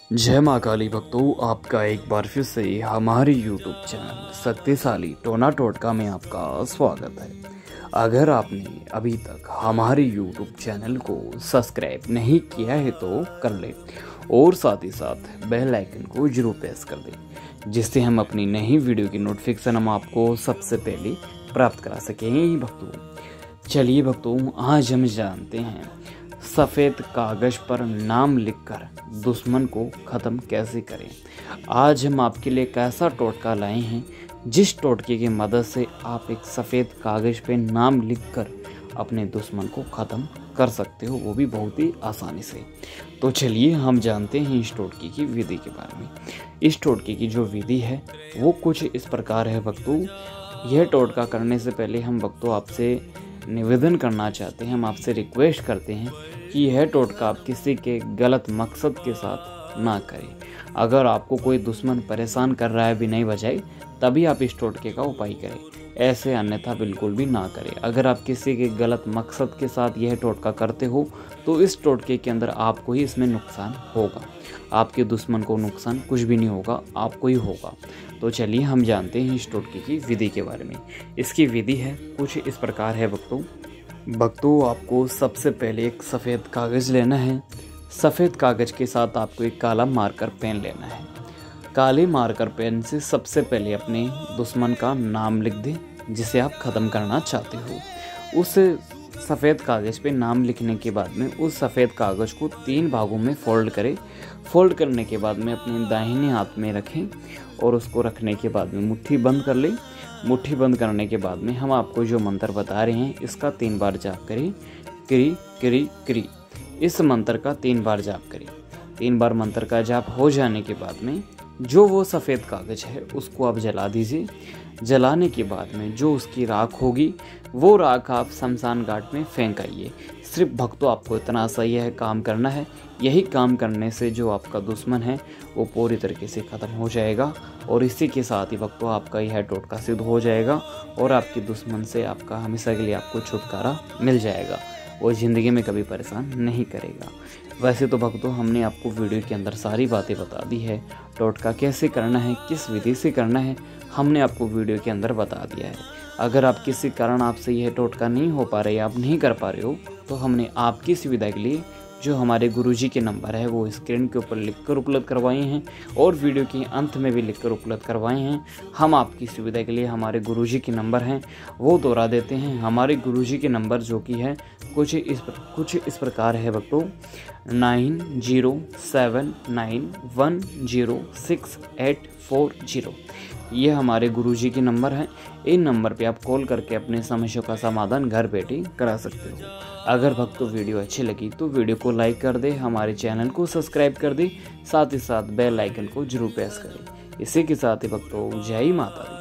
जय माँ काली भक्तों, आपका एक बार फिर से हमारे YouTube चैनल शक्तिशाली टोना टोटका में आपका स्वागत है। अगर आपने अभी तक हमारे YouTube चैनल को सब्सक्राइब नहीं किया है तो कर ले और साथ ही साथ बेल आइकन को जरूर प्रेस कर दें, जिससे हम अपनी नई वीडियो की नोटिफिकेशन हम आपको सबसे पहले प्राप्त करा सकें। भक्तों चलिए भक्तों, आज हम जानते हैं सफ़ेद कागज़ पर नाम लिखकर दुश्मन को ख़त्म कैसे करें। आज हम आपके लिए एक ऐसा टोटका लाए हैं जिस टोटके की मदद से आप एक सफ़ेद कागज़ पे नाम लिखकर अपने दुश्मन को ख़त्म कर सकते हो, वो भी बहुत ही आसानी से। तो चलिए हम जानते हैं इस टोटके की विधि के बारे में। इस टोटके की जो विधि है वो कुछ इस प्रकार है भक्तों। यह टोटका करने से पहले हम भक्तों आपसे निवेदन करना चाहते हैं, हम आपसे रिक्वेस्ट करते हैं कि यह टोटका आप किसी के गलत मकसद के साथ ना करें। अगर आपको कोई दुश्मन परेशान कर रहा है बिना वजह, तभी आप इस टोटके का उपाय करें, ऐसे अन्यथा बिल्कुल भी ना करें। अगर आप किसी के गलत मकसद के साथ यह टोटका करते हो तो इस टोटके के अंदर आपको ही इसमें नुकसान होगा, आपके दुश्मन को नुकसान कुछ भी नहीं होगा, आपको ही होगा। तो चलिए हम जानते हैं इस टोटके की विधि के बारे में। इसकी विधि है कुछ इस प्रकार है भक्तों, आपको सबसे पहले एक सफ़ेद कागज़ लेना है। सफ़ेद कागज़ के साथ आपको एक काला मार्कर पेन लेना है। काले मार्कर पेन से सबसे पहले अपने दुश्मन का नाम लिख दें जिसे आप ख़त्म करना चाहते हो। उस सफ़ेद कागज़ पे नाम लिखने के बाद में उस सफ़ेद कागज़ को 3 भागों में फोल्ड करें। फोल्ड करने के बाद में अपने दाहिने हाथ में रखें और उसको रखने के बाद में मुट्ठी बंद कर लें। मुट्ठी बंद करने के बाद में हम आपको जो मंत्र बता रहे हैं इसका 3 बार जाप करें। क्री क्री क्री, इस मंत्र का 3 बार जाप करें। 3 बार मंत्र का जाप हो जाने के बाद में जो वो सफ़ेद कागज़ है उसको आप जला दीजिए। जलाने के बाद में जो उसकी राख होगी वो राख आप शमशान घाट में फेंक आइए। सिर्फ भक्तों आपको इतना सही है काम करना है। यही काम करने से जो आपका दुश्मन है वो पूरी तरीके से ख़त्म हो जाएगा और इसी के साथ ही भक्तों आपका यह टोटका सिद्ध हो जाएगा और आपके दुश्मन से आपका हमेशा के लिए आपको छुटकारा मिल जाएगा और ज़िंदगी में कभी परेशान नहीं करेगा। वैसे तो भक्तों हमने आपको वीडियो के अंदर सारी बातें बता दी है, टोटका कैसे करना है, किस विधि से करना है, हमने आपको वीडियो के अंदर बता दिया है। अगर आप किसी कारण आपसे यह टोटका नहीं हो पा रहे, आप नहीं कर पा रहे हो, तो हमने आपकी सुविधा के लिए जो हमारे गुरुजी के नंबर है वो स्क्रीन के ऊपर लिखकर उपलब्ध करवाए हैं और वीडियो के अंत में भी लिखकर उपलब्ध करवाए हैं। हम आपकी सुविधा के लिए हमारे गुरुजी के नंबर हैं वो दोहरा देते हैं। हमारे गुरुजी के नंबर जो कि है कुछ इस प्रकार है भक्तों, 9079910680। ये हमारे गुरुजी के नंबर हैं। इन नंबर पे आप कॉल करके अपने समस्या का समाधान घर बैठे करा सकते हो। अगर भक्तों वीडियो अच्छी लगी तो वीडियो को लाइक कर दे, हमारे चैनल को सब्सक्राइब कर दे, साथ ही साथ बेल आइकन को जरूर प्रेस करें। इसी के साथ ही भक्तों जय माता दी।